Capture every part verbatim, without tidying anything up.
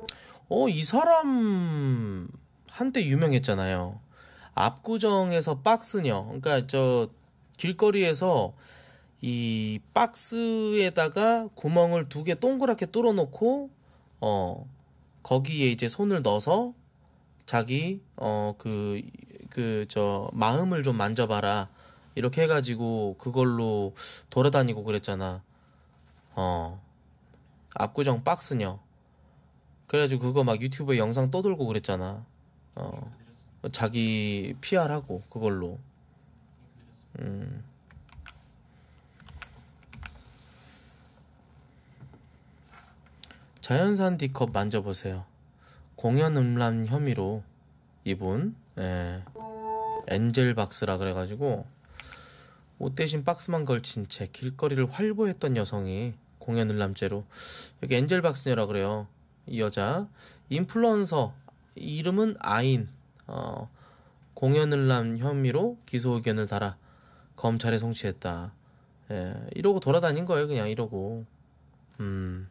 어, 이 사람 한때 유명했잖아요. 압구정에서 박스녀. 그러니까 저 길거리에서 이 박스에다가 구멍을 두 개 동그랗게 뚫어놓고 어 거기에 이제 손을 넣어서 자기 어 그 그 저 마음을 좀 만져봐라 이렇게 해가지고 그걸로 돌아다니고 그랬잖아. 어 압구정 박스녀. 그래가지고 그거 막 유튜브에 영상 떠돌고 그랬잖아. 어 자기 피알하고 그걸로. 음. 자연산 D컵 만져보세요. 공연 음란 혐의로 이분 예, 엔젤 박스라 그래가지고 옷 대신 박스만 걸친 채 길거리를 활보했던 여성이 공연 음란죄로, 여기 엔젤 박스녀라 그래요. 이 여자 인플루언서 이름은 아인. 어, 공연 음란 혐의로 기소 의견을 달아 검찰에 송치했다. 예, 이러고 돌아다닌 거예요. 그냥 이러고. 음.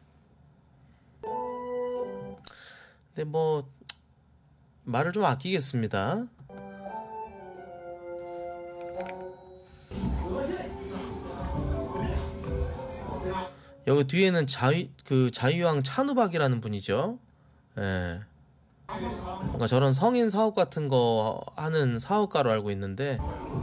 근데 뭐 말을 좀 아끼겠습니다. 여기 뒤에는 자유 그 자유왕 찬우박이라는 분이죠. 예. 뭔가 저런 성인 사업 같은 거 하는 사업가로 알고 있는데.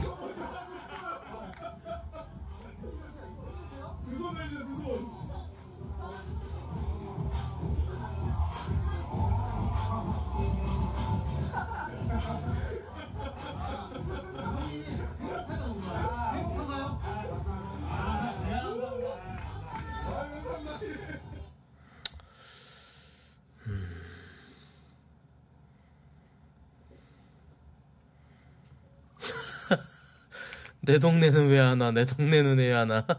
내 동네는 왜 안 와? 내 동네는 왜 안 와?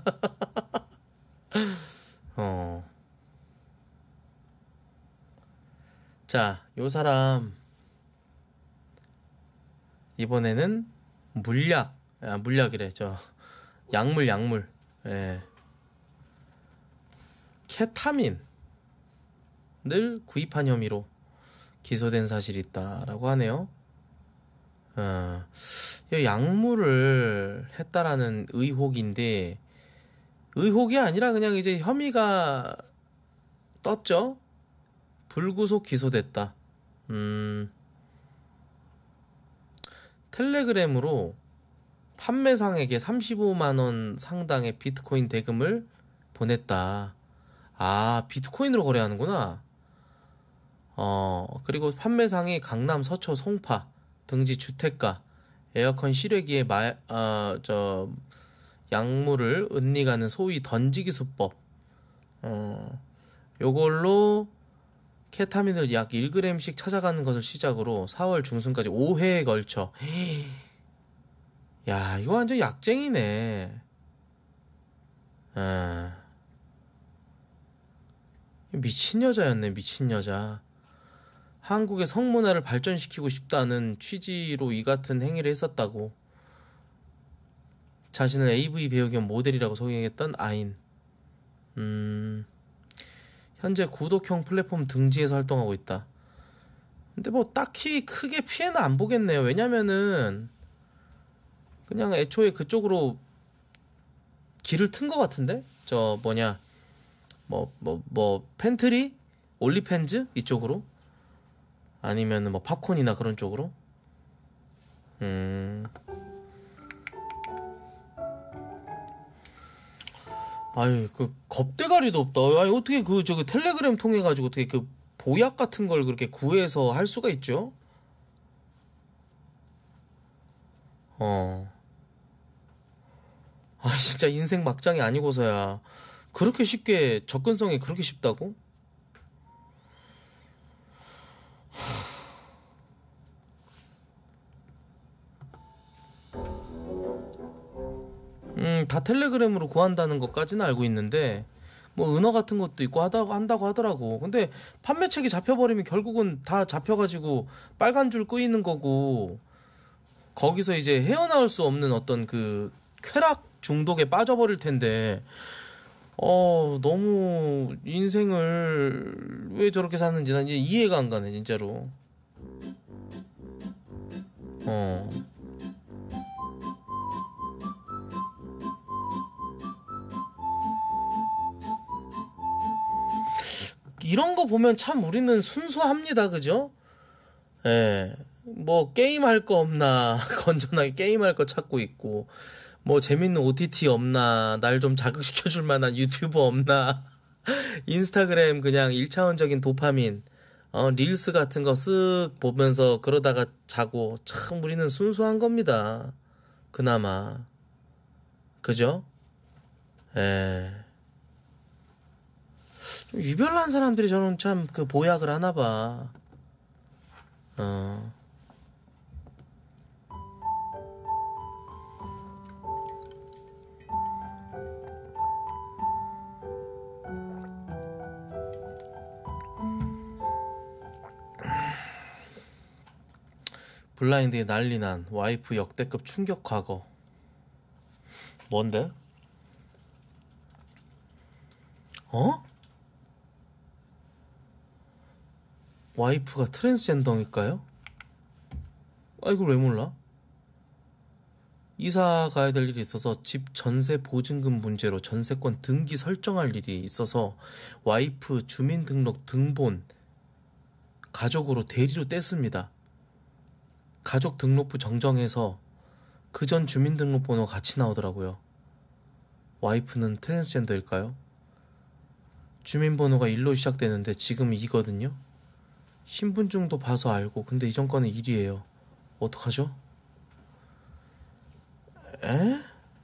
어. 자, 요 사람 이번에는 물약, 아, 물약이래. 저 약물, 약물. 예. 케타민을 구입한 혐의로 기소된 사실이 있다라고 하네요. 어, 이 약물을 했다라는 의혹인데, 의혹이 아니라 그냥 이제 혐의가 떴죠. 불구속 기소됐다. 음, 텔레그램으로 판매상에게 삼십오만 원 상당의 비트코인 대금을 보냈다. 아, 비트코인으로 거래하는구나. 어, 그리고 판매상이 강남 서초 송파 등지 주택가 에어컨 실외기에 마, 어, 저 약물을 은닉하는 소위 던지기 수법. 어, 요걸로 케타민을 약 일 그램씩 찾아가는 것을 시작으로 사월 중순까지 오 회에 걸쳐. 야, 이거 완전 약쟁이네. 아, 미친 여자였네, 미친 여자. 한국의 성문화를 발전시키고 싶다는 취지로 이 같은 행위를 했었다고. 자신을 에이브이 배우 겸 모델이라고 소개했던 아인. 음, 현재 구독형 플랫폼 등지에서 활동하고 있다. 근데 뭐 딱히 크게 피해는 안 보겠네요. 왜냐면은 그냥 애초에 그쪽으로 길을 튼 것 같은데? 저 뭐냐, 뭐 뭐 뭐 팬트리? 올리팬즈? 이쪽으로? 아니면 뭐 팝콘이나 그런 쪽으로? 음. 아유, 그 겁대가리도 없다. 아니, 어떻게 그 저기 텔레그램 통해 가지고 어떻게 그 보약 같은 걸 그렇게 구해서 할 수가 있죠? 어. 아, 진짜 인생 막장이 아니고서야 그렇게 쉽게 접근성이 그렇게 쉽다고? 음, 다 텔레그램으로 구한다는 것까지는 알고 있는데 뭐 은어 같은 것도 있고 하다 한다고 하더라고. 근데 판매책이 잡혀버리면 결국은 다 잡혀가지고 빨간 줄 끄이는 거고, 거기서 이제 헤어나올 수 없는 어떤 그 쾌락 중독에 빠져버릴 텐데 어, 너무 인생을 왜 저렇게 사는지 난 이제 이해가 안 가네, 진짜로. 어. 이런 거 보면 참 우리는 순수합니다, 그죠? 예. 뭐, 게임할 거 없나, 건전하게 게임할 거 찾고 있고, 뭐, 재밌는 오티티 없나, 날 좀 자극시켜줄 만한 유튜브 없나, 인스타그램 그냥 일차원적인 도파민, 어, 릴스 같은 거 쓱 보면서 그러다가 자고, 참 우리는 순수한 겁니다. 그나마. 그죠? 예. 좀 유별난 사람들이 저는 참 그 보약을 하나 봐. 어. 블라인드에 난리난 와이프 역대급 충격 과거. 뭔데? 어? 와이프가 트랜스젠더일까요? 아, 이걸 왜 몰라? 이사 가야 될 일이 있어서 집 전세 보증금 문제로 전세권 등기 설정할 일이 있어서 와이프 주민등록 등본 가족으로 대리로 뗐습니다. 가족 등록부 정정해서 그전 주민등록번호 같이 나오더라고요. 와이프는 트랜스젠더일까요? 주민번호가 일로 시작되는데 지금 이거든요. 신분증도 봐서 알고 근데 이전 거는 일이에요. 어떡하죠? 에?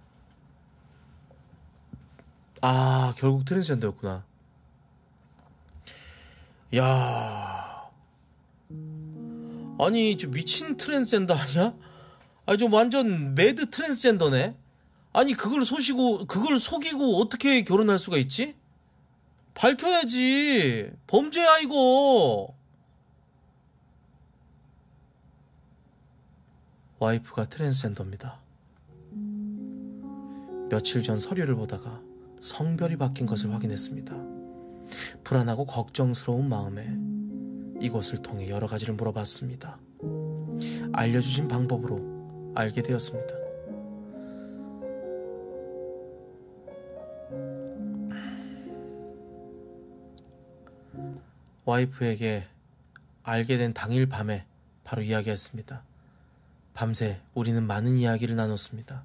아, 결국 트랜스젠더였구나. 야, 아니 저 미친 트랜스젠더 아니야? 아니 좀 완전 매드 트랜스젠더네. 아니 그걸 속이고 그걸 속이고 어떻게 결혼할 수가 있지? 밝혀야지. 범죄야 이거. 와이프가 트랜스젠더입니다. 며칠 전 서류를 보다가 성별이 바뀐 것을 확인했습니다. 불안하고 걱정스러운 마음에 이곳을 통해 여러 가지를 물어봤습니다. 알려주신 방법으로 알게 되었습니다. 와이프에게 알게 된 당일 밤에 바로 이야기했습니다. 밤새 우리는 많은 이야기를 나눴습니다.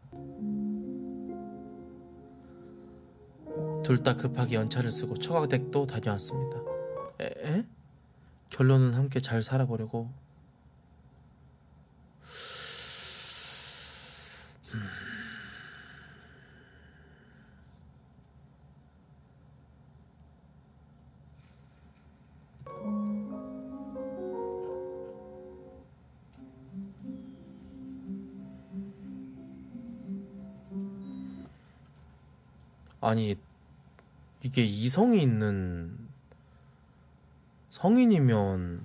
둘 다 급하게 연차를 쓰고 처가댁도 다녀왔습니다. 에? 결론은 함께 잘 살아보려고. 음. 아니 이게 이성이 있는 성인이면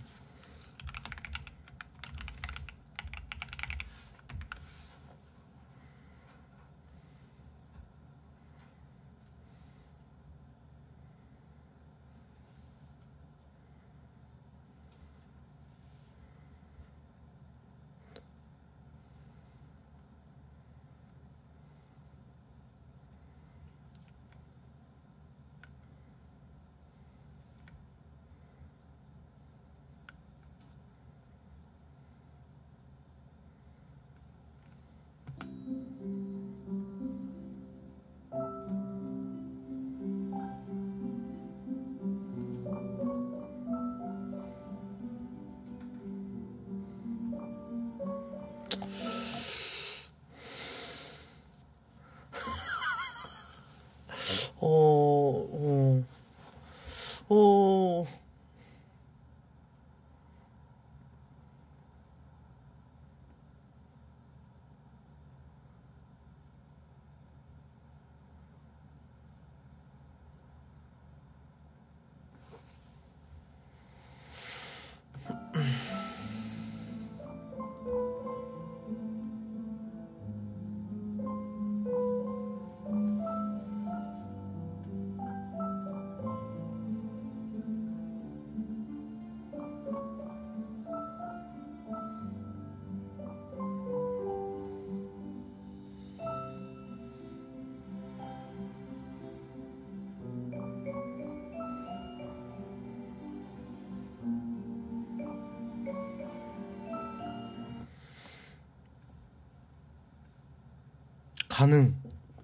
가능.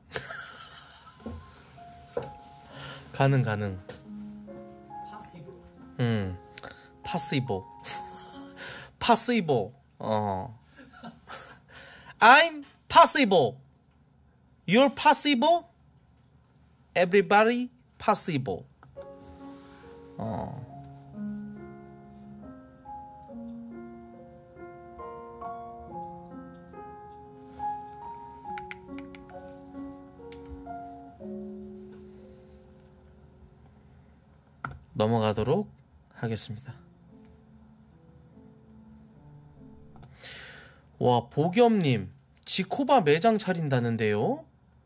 가능 가능. 음, possible. possible. 어. I'm possible. You're possible. Everybody possible. 어. 넘어가도록 하겠습니다. 와, 보겸님, 지코바 매장 차린다는데요?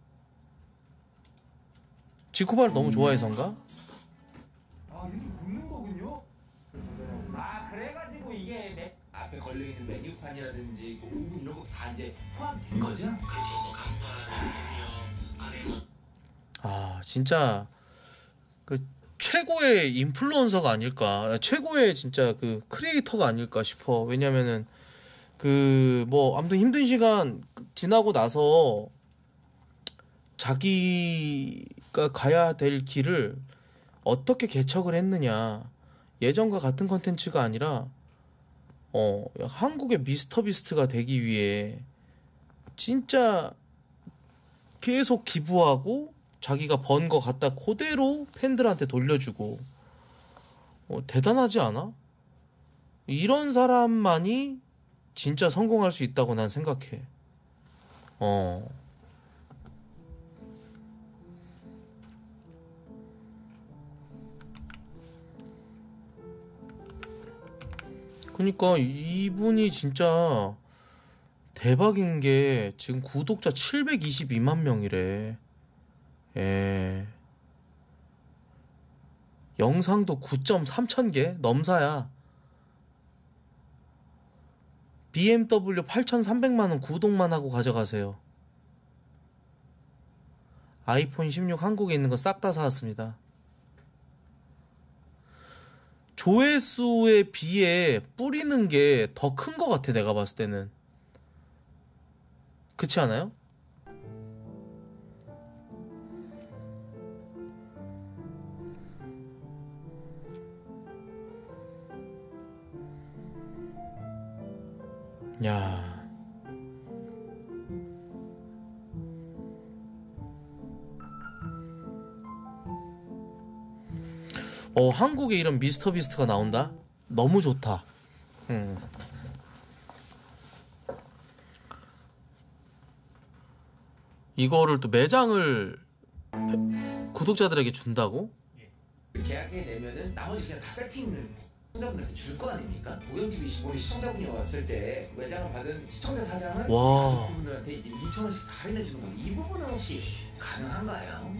지코바를 너무 좋아해서인가? 아, 이게 굽는 거군요? 아 그래가지고 이게 매... 앞에 걸려있는 메뉴판이라든지 그 오븐 이런 거 다 이제 포함된 거죠? 아, 진짜 그 최고의 인플루언서가 아닐까, 최고의 진짜 그 크리에이터가 아닐까 싶어. 왜냐면은 그 뭐 아무튼 힘든 시간 지나고 나서 자기가 가야 될 길을 어떻게 개척을 했느냐, 예전과 같은 컨텐츠가 아니라 어 한국의 미스터 비스트가 되기 위해 진짜 계속 기부하고 자기가 번 거 갖다 그대로 팬들한테 돌려주고, 어, 대단하지 않아? 이런 사람만이 진짜 성공할 수 있다고 난 생각해. 어. 그니까 이분이 진짜 대박인 게 지금 구독자 칠백이십이만 명이래. 예. 영상도 구 점 삼천 개 넘사야. 비엠더블유 팔천삼백만 원 구독만 하고 가져가세요. 아이폰 십육 한국에 있는 거 싹 다 사왔습니다. 조회수에 비해 뿌리는 게 더 큰 거 같아, 내가 봤을 때는. 그렇지 않아요? 야. 어, 한국에 이런 미스터 비스트가 나온다? 너무 좋다. 음. 이거를 또 매장을 구독자들에게 준다고? 계약해 내면은 나머지 그냥 다 세팅을 시청자분들한테 줄 거 아닙니까? 도경티비 우리 시청자분이 왔을 때 외장을 받은 시청자 사장은 와. 그분들한테 이제 이천 원씩 할인해 주는 건데 이 부분은 혹시 가능한가요?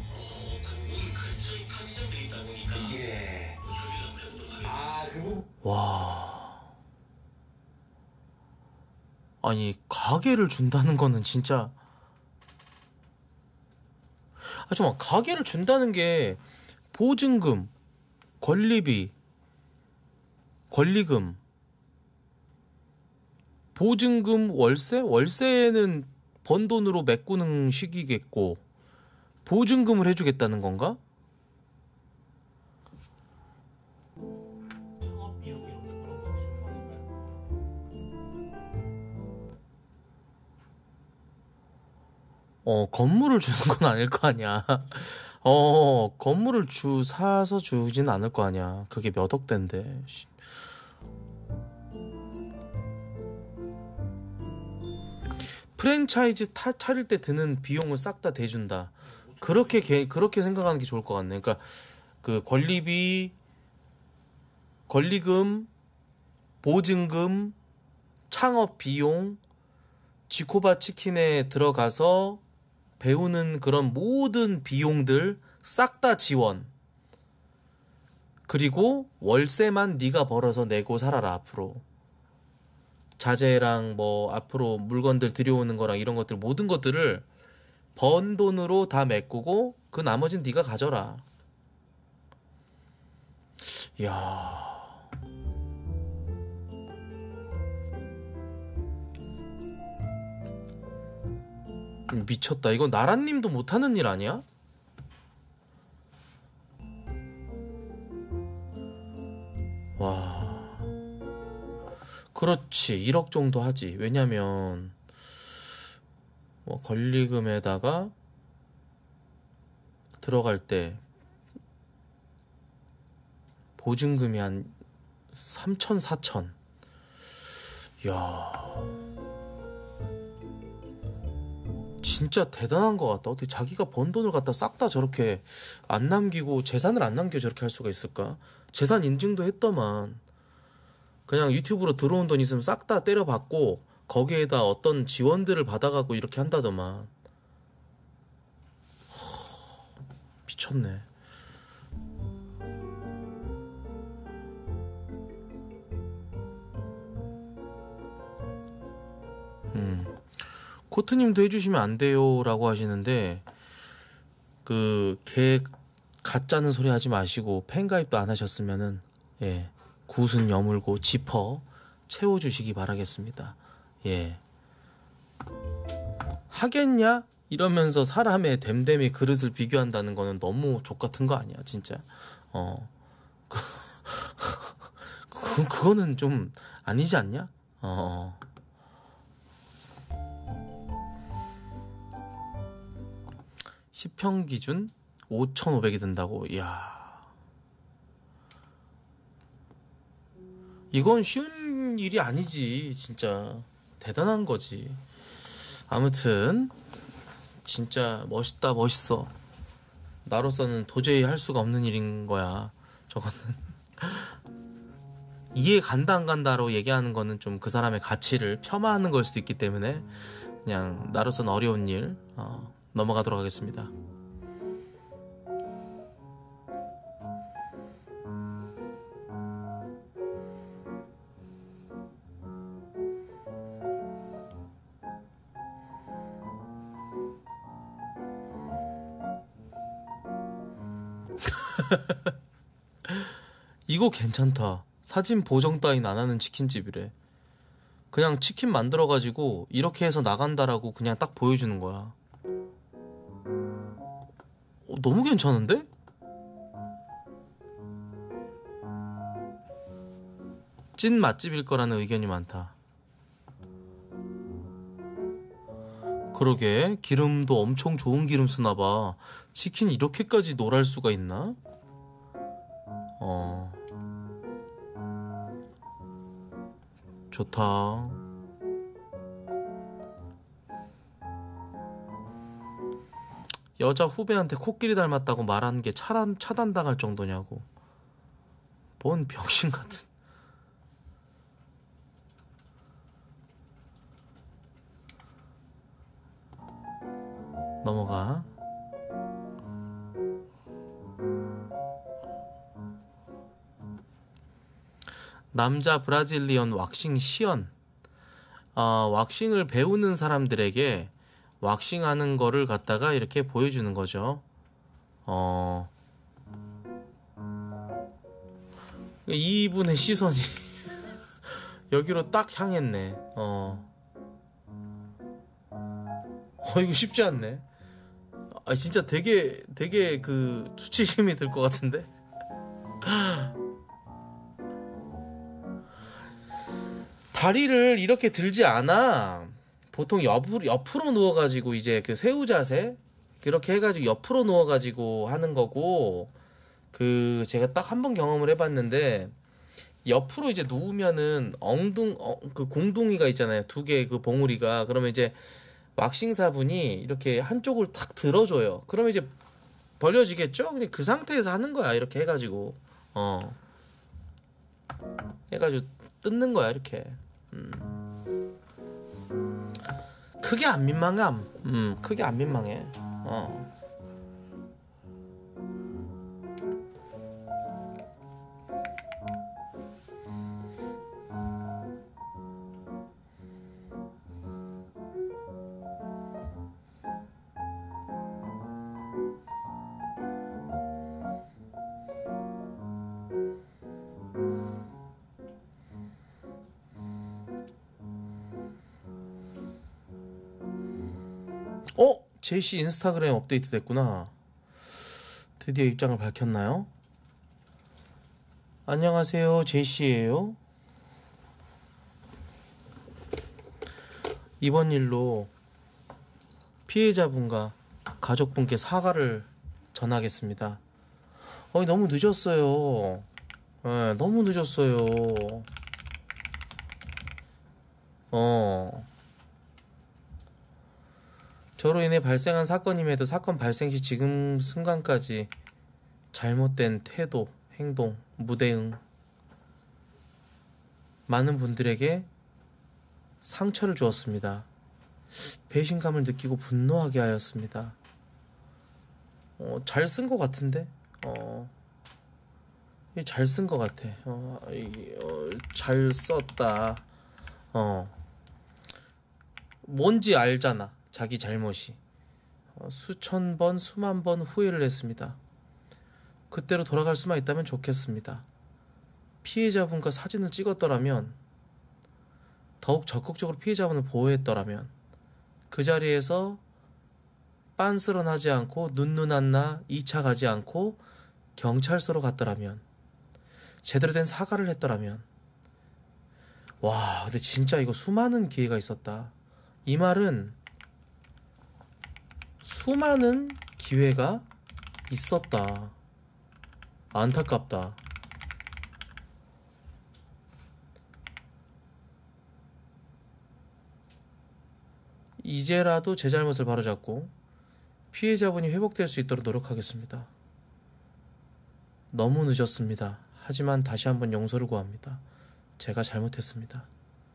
이게 아, 그 부분 와. 아니, 가게를 준다는 거는 진짜. 아, 잠깐만, 가게를 준다는 게 보증금, 권리비, 권리금, 보증금, 월세? 월세는 번 돈으로 메꾸는 식이겠고, 보증금을 해주겠다는 건가? 창업비용 이런 거 그런 거 주는 거니까요. 어, 건물을 주는 건 아닐 거 아니야. 어, 건물을 주, 사서 주진 않을 거 아니야. 그게 몇 억대인데. 씨. 프랜차이즈 타, 차릴 때 드는 비용을 싹 다 대준다. 그렇게, 개, 그렇게 생각하는 게 좋을 것 같네. 그러니까, 그 권리비, 권리금, 보증금, 창업 비용, 지코바 치킨에 들어가서 배우는 그런 모든 비용들 싹 다 지원. 그리고 월세만 네가 벌어서 내고 살아라, 앞으로. 자재랑 뭐 앞으로 물건들 들여오는 거랑 이런 것들 모든 것들을 번 돈으로 다 메꾸고 그 나머지는 네가 가져라. 이야. 미쳤다. 이거 나라님도 못하는 일 아니야? 와, 그렇지. 일억 정도 하지. 왜냐면 뭐 권리금에다가 들어갈 때 보증금이 한 삼천, 사천. 야, 진짜 대단한 것 같다. 어떻게 자기가 번 돈을 갖다 싹 다 저렇게 안 남기고 재산을 안 남겨 저렇게 할 수가 있을까? 재산 인증도 했더만 그냥 유튜브로 들어온 돈 있으면 싹 다 때려받고 거기에다 어떤 지원들을 받아가고 이렇게 한다더만. 허, 미쳤네. 음. 코트님도 해주시면 안 돼요 라고 하시는데, 그 개 가짜는 소리 하지 마시고 팬가입도 안 하셨으면은 예, 굿은 여물고 지퍼 채워주시기 바라겠습니다. 예, 하겠냐? 이러면서 사람의 댐댐이 그릇을 비교한다는 거는 너무 족같은 거 아니야 진짜. 어, 그, 그, 그거는 좀 아니지 않냐? 어. 십 평 기준 오천오백이 든다고? 이야, 이건 쉬운 일이 아니지. 진짜 대단한 거지. 아무튼 진짜 멋있다, 멋있어. 나로서는 도저히 할 수가 없는 일인 거야 저거는. 이해 간다 안 간다로 얘기하는 거는 좀 그 사람의 가치를 폄하하는 걸 수도 있기 때문에 그냥 나로서는 어려운 일 어, 넘어가도록 하겠습니다. 이거 괜찮다. 사진 보정 따윈 안 하는 치킨집이래. 그냥 치킨 만들어가지고 이렇게 해서 나간다라고 그냥 딱 보여주는 거야. 어, 너무 괜찮은데? 찐 맛집일 거라는 의견이 많다. 그러게, 기름도 엄청 좋은 기름 쓰나봐. 치킨 이렇게까지 노랄 수가 있나? 어, 좋다. 여자 후배한테 코끼리 닮았다고 말한 게 차단, 차단당할 정도냐고. 뭔 병신 같은. 넘어가. 남자 브라질리언 왁싱 시연. 어, 왁싱을 배우는 사람들에게 왁싱하는 거를 갖다가 이렇게 보여주는 거죠. 어, 이분의 시선이 여기로 딱 향했네. 어, 어 이거 쉽지 않네. 아 진짜 되게 되게 그 수치심이 들 것 같은데. 다리를 이렇게 들지 않아. 보통 옆으로, 옆으로 누워가지고 이제 그 새우 자세 그렇게 해가지고 옆으로 누워가지고 하는 거고, 그 제가 딱 한 번 경험을 해봤는데 옆으로 이제 누우면은 엉둥 어, 그 공둥이가 있잖아요. 두 개 그 봉우리가. 그러면 이제 왁싱사분이 이렇게 한쪽을 탁 들어줘요. 그러면 이제 벌려지겠죠? 그냥 그 상태에서 하는 거야. 이렇게 해가지고 어 해가지고 뜯는 거야 이렇게. 음. 크게 안 민망함. 음, 크게 안 민망해. 어. 어? 제이씨 인스타그램 업데이트 됐구나. 드디어 입장을 밝혔나요? 안녕하세요, 제이씨예요. 이번 일로 피해자분과 가족분께 사과를 전하겠습니다. 어, 너무 늦었어요. 네, 너무 늦었어요. 어. 저로 인해 발생한 사건임에도 사건 발생 시 지금 순간까지 잘못된 태도, 행동, 무대응 많은 분들에게 상처를 주었습니다. 배신감을 느끼고 분노하게 하였습니다. 어, 잘 쓴 것 같은데? 어, 잘 쓴 것 같아. 어, 이, 어, 잘 썼다. 어, 뭔지 알잖아. 자기 잘못이. 어, 수천 번, 수만 번 후회를 했습니다. 그때로 돌아갈 수만 있다면 좋겠습니다. 피해자분과 사진을 찍었더라면, 더욱 적극적으로 피해자분을 보호했더라면, 그 자리에서 빤스런하지 않고 눈누난나 이 차 가지 않고 경찰서로 갔더라면, 제대로 된 사과를 했더라면. 와, 근데 진짜 이거 수많은 기회가 있었다. 이 말은 수많은 기회가 있었다. 안타깝다. 이제라도 제 잘못을 바로잡고 피해자분이 회복될 수 있도록 노력하겠습니다. 너무 늦었습니다. 하지만 다시 한번 용서를 구합니다. 제가 잘못했습니다.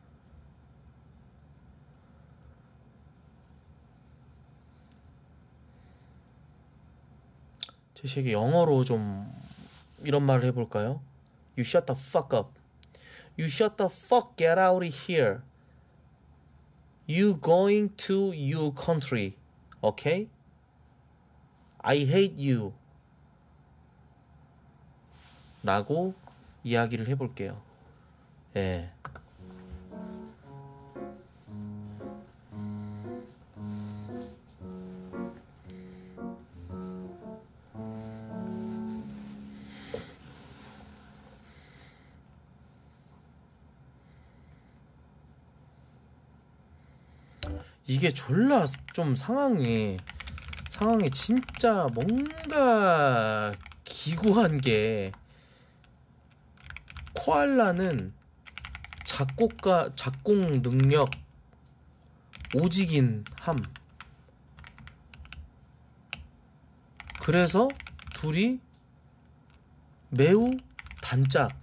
제시에게 영어로 좀 이런 말을 해볼까요? You shut the fuck up. You shut the fuck get out of here. You going to your country. Okay? I hate you. 라고 이야기를 해볼게요. 예. 이게 졸라 좀 상황이 상황이 진짜 뭔가 기구한 게, 코알라는 작곡가 작곡 능력 오지긴 함. 그래서 둘이 매우 단짝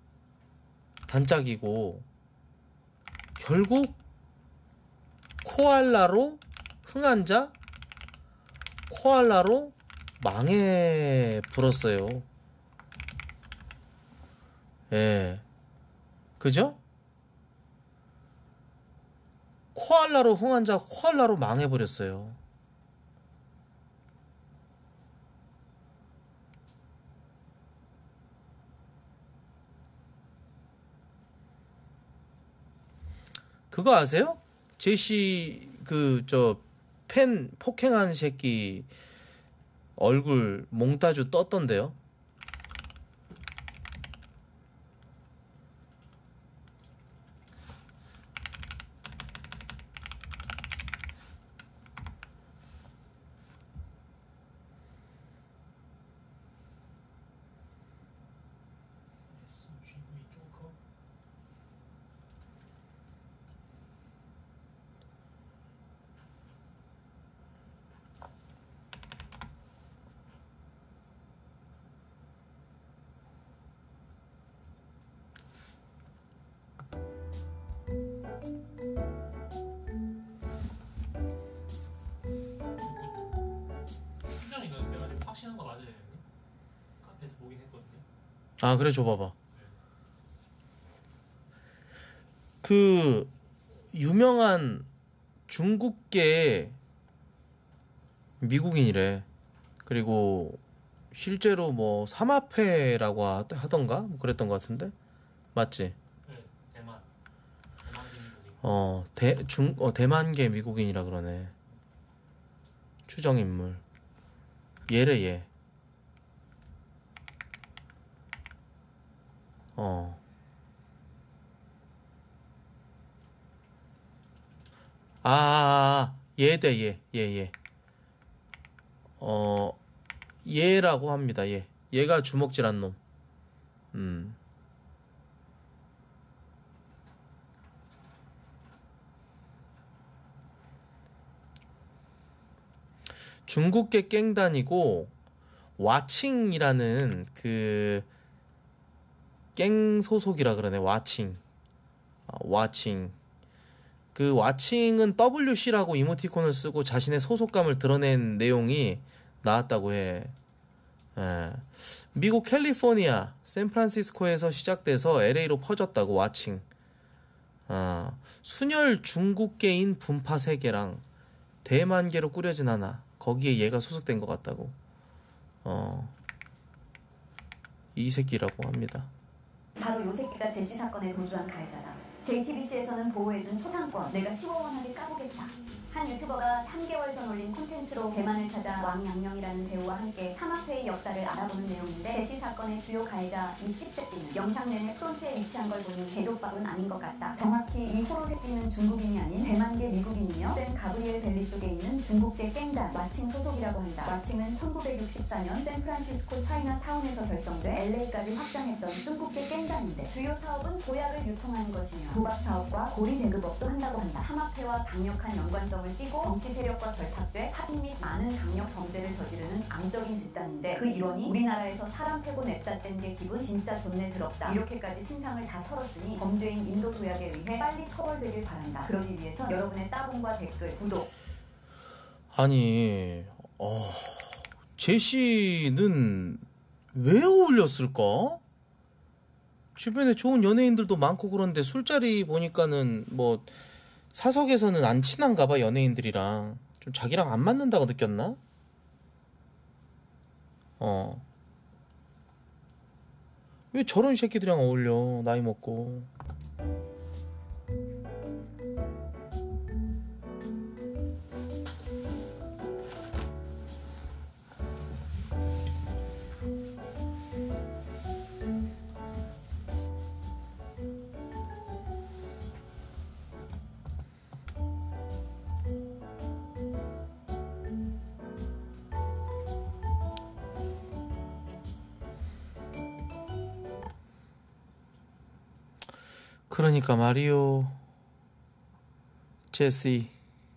단짝이고 결국 코알라로 흥한 자, 코알라로 망해 불었어요. 예. 그죠? 코알라로 흥한 자, 코알라로 망해버렸어요. 그거 아세요? 제시 그 저 팬 폭행한 새끼 얼굴 몽따주 떴던데요? 팀장이가 내가 지금 확신한 거 맞아요, 형님? 카페에서 보긴 했거든요. 아, 그래, 줘봐봐. 그 유명한 중국계 미국인이래. 그리고 실제로 뭐 삼합회라고 하- 하던가 뭐 그랬던 것 같은데, 맞지? 네, 대만. 대만 팀이거든요. 어, 대, 중, 어, 대만계 미국인이라 그러네. 추정 인물. 얘래 얘. 어. 아, 아, 아, 얘대 얘, 얘, 얘. 어, 얘라고 합니다. 얘. 얘가 주먹질한 놈. 음. 중국계 갱단이고 와칭이라는 그 갱 소속이라 그러네. 와칭. 아, 와칭. 그 와칭은 더블유씨라고 이모티콘을 쓰고 자신의 소속감을 드러낸 내용이 나왔다고 해. 예. 미국 캘리포니아 샌프란시스코에서 시작돼서 엘에이로 퍼졌다고 와칭. 아, 순혈 중국계인 분파 세계랑 대만계로 꾸려진 하나. 거기에 얘가 소속된 것 같다고. 어, 이 새끼라고 합니다. 바로 요 새끼가 제시 사건에 도주한 가해자다. 제이티비씨에서는 보호해준 초상권 내가 시원하게 까보겠다. 한 유튜버가 삼 개월 전 올린 콘텐츠로 대만을 찾아 왕양령이라는 배우와 함께 삼합회의 역사를 알아보는 내용인데 제시 사건의 주요 가해자 이 씹새끼는 영상 내내 프론트에 위치한 걸 보니 개독밥은 아닌 것 같다. 정확히 이 호로 새끼는 중국인이 아닌 대만계 미국인이며 샌 가브리엘 밸리 쪽에 있는 중국계 갱단 와칭 소속이라고 한다. 와칭은 천구백육십사 년 샌프란시스코 차이나타운에서 결성돼 엘에이까지 확장했던 중국계 갱단인데 주요 사업은 보약을 유통하는 것이며 도박 사업과 고리 배급업도 한다고 한다. 삼합회와 강력한 연관성을 띄고 정치 세력과 결탁돼 살인 및 많은 강력 범죄를 저지르는 암적인 집단인데 그 일원이 우리나라에서 사람 패고 냅다 뗀 게 기분 진짜 존내 더럽다. 이렇게까지 신상을 다 털었으니 범죄인 인도 조약에 의해 빨리 처벌되길 바란다. 그러기 위해서 여러분의 따봉과 댓글, 구독. 아니, 어, 제시는 왜 어울렸을까? 주변에 좋은 연예인들도 많고 그런데 술자리 보니까는 뭐 사석에서는 안 친한가 봐. 연예인들이랑 좀 자기랑 안 맞는다고 느꼈나? 어. 왜 저런 새끼들이랑 어울려, 나이 먹고. 그러니까 말이요, 제시.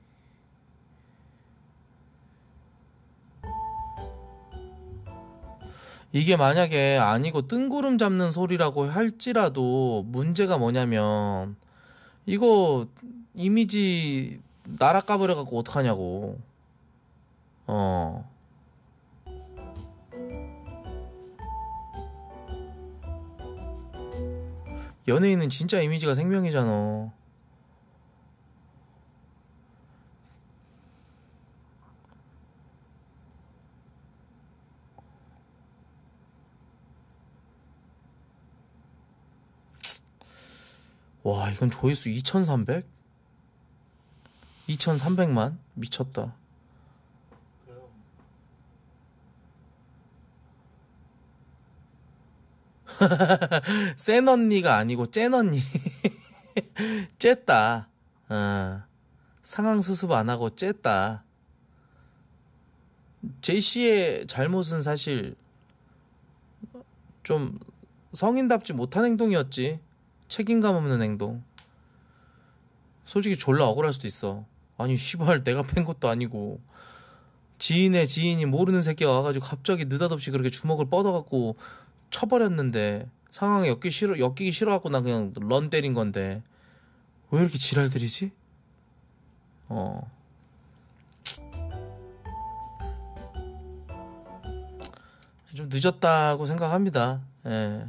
이게 만약에 아니고 뜬구름 잡는 소리라고 할지라도 문제가 뭐냐면 이거 이미지 나라 까버려갖고 어떡하냐고. 어. 연예인은 진짜 이미지가 생명이잖아. 와, 이건 조회수 이천삼백? 이천삼백만? 미쳤다. 그래요. 센 언니가 아니고 짠 언니. 쨌다. 어. 상황 수습 안 하고 쨌다. 제이씨의 잘못은 사실 좀 성인답지 못한 행동이었지. 책임감 없는 행동. 솔직히 졸라 억울할 수도 있어. 아니 씨발 내가 팬 것도 아니고 지인의 지인이 모르는 새끼가 와가지고 갑자기 느닷없이 그렇게 주먹을 뻗어갖고 쳐버렸는데 상황에 엮기 싫어, 엮이기 싫어갖고 나 그냥 런 때린 건데 왜 이렇게 지랄들이지? 어. 좀 늦었다고 생각합니다. 예.